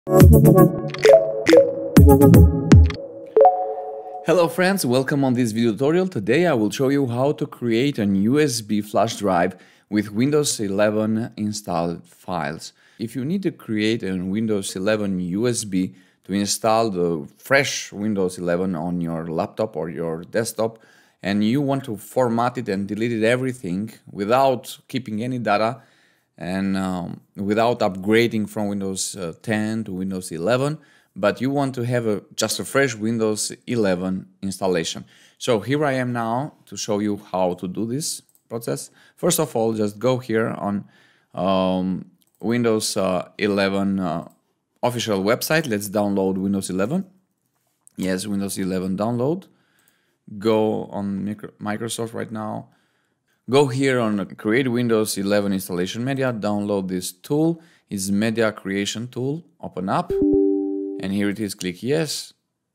Hello friends, welcome on this video tutorial. Today I will show you how to create an USB flash drive with Windows 11 installed files. If you need to create a Windows 11 USB to install the fresh Windows 11 on your laptop or your desktop, and you want to format it and delete everything without keeping any data and without upgrading from Windows 10 to Windows 11, but you want to have just a fresh Windows 11 installation. So here I am now to show you how to do this process. First of all, just go here on Windows 11 official website. Let's download Windows 11. Yes, Windows 11 download. Go on Microsoft right now. Go here on Create Windows 11 Installation Media. Download this tool. It's Media Creation Tool. Open up. And here it is, click yes.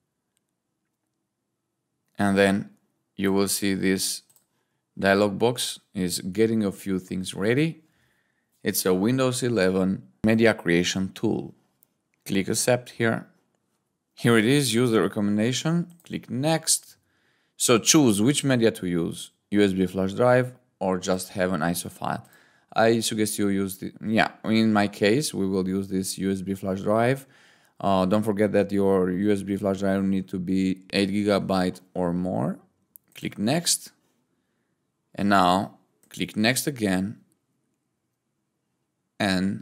And then you will see this dialog box is getting a few things ready. It's a Windows 11 Media Creation Tool. Click Accept here. Here it is, use the recommendation. Click Next. So choose which media to use, USB flash drive or just have an ISO file. I suggest you use the, in my case, we will use this USB flash drive. Don't forget that your USB flash drive need to be 8 GB or more. Click Next. And now click Next again. And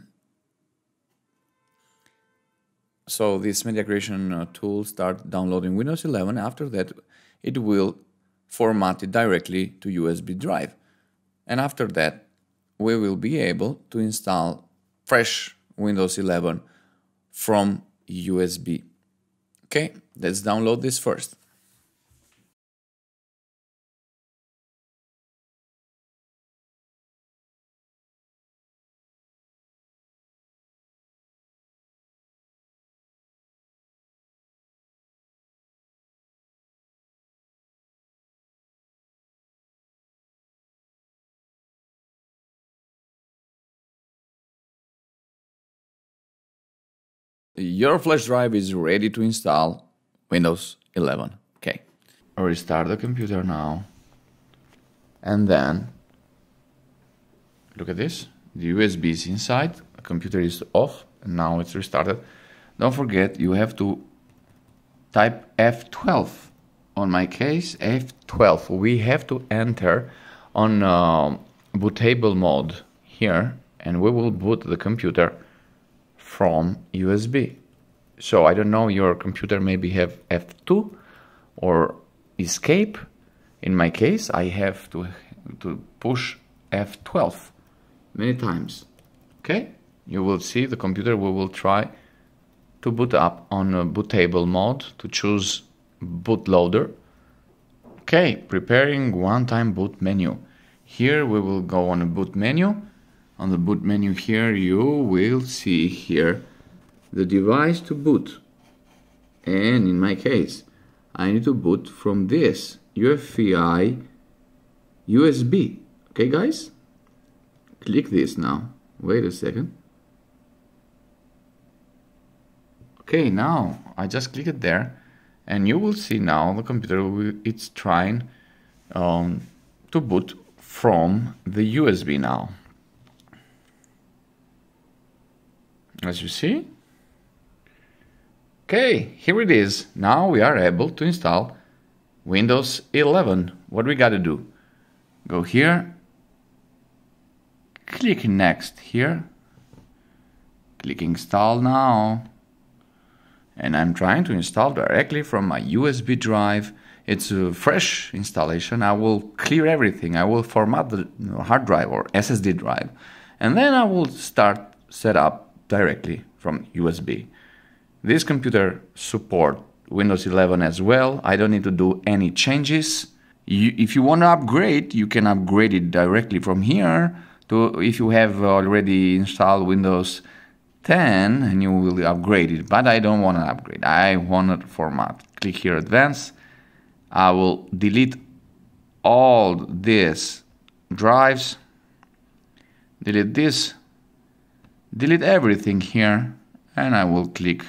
so this media creation tool start downloading Windows 11. After that, it will format it directly to USB drive. And after that, we will be able to install fresh Windows 11 from USB. Okay, let's download this first. Your flash drive is ready to install Windows 11. Okay, I'll restart the computer now. And then, look at this. The USB is inside, the computer is off, and now it's restarted. Don't forget, you have to type F12. On my case, F12. We have to enter on bootable mode here, and we will boot the computer from USB. So I don't know, your computer maybe have F2 or escape. In my case, I have to push F12 many times. Okay, you will see the computer we will try to boot up on a bootable mode to choose bootloader. Okay, preparing one-time boot menu. Here we will go on a boot menu. On the boot menu here, you will see here the device to boot. And in my case, I need to boot from this UEFI USB. Okay, guys? Click this now. Wait a second. Okay, now I just click it there, and you will see now the computer it's trying to boot from the USB now. As you see. Okay, here it is. Now we are able to install Windows 11. What we got to do? Go here, click Next here, click Install now, and I'm trying to install directly from my USB drive. It's a fresh installation. I will clear everything. I will format the hard drive or SSD drive, and then I will start set up directly from USB. This computer support Windows 11 as well. I don't need to do any changes. If you want to upgrade, you can upgrade it directly from here to, if you have already installed Windows 10, and you will upgrade it. But I don't want to upgrade. I want to format. Click here, Advanced. I will delete all these drives, delete this, delete everything here, and I will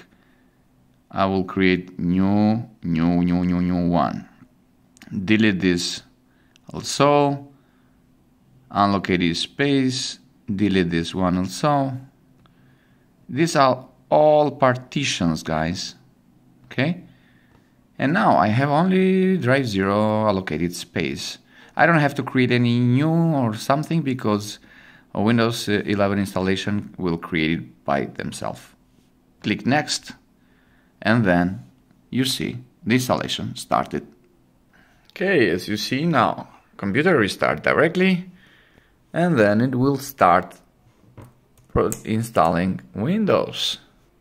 create new one. Delete this also, allocate this space, delete this one also. These are all partitions, guys. Okay? And now I have only drive 0 allocated space. I don't have to create any new or something because Windows 11 installation will create it by themselves. Click next, and then you see the installation started. Okay, as you see now, computer restart directly, and then it will start installing Windows.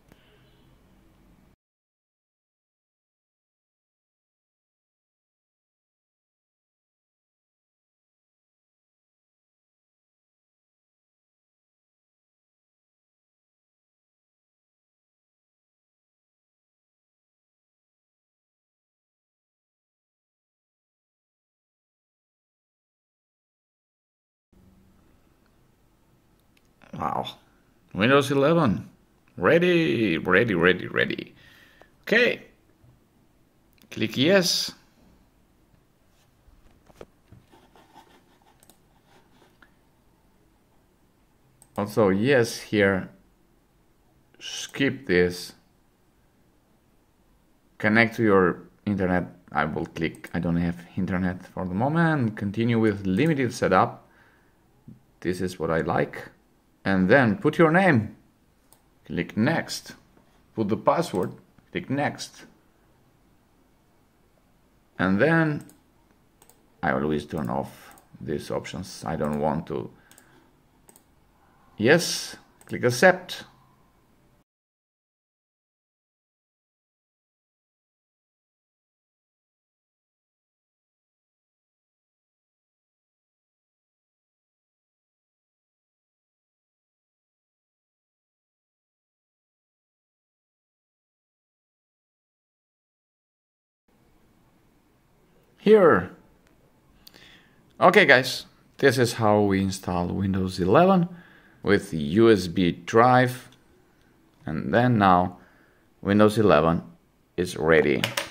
Wow, Windows 11, ready. Okay, click yes. Also yes here, skip this, connect to your internet. I will click, I don't have internet for the moment, continue with limited setup. This is what I like. And then put your name, click next, put the password, click next. And then I always turn off these options. I don't want to. Yes, click accept. Here. Okay guys, this is how we install Windows 11 with USB drive, and then now Windows 11 is ready.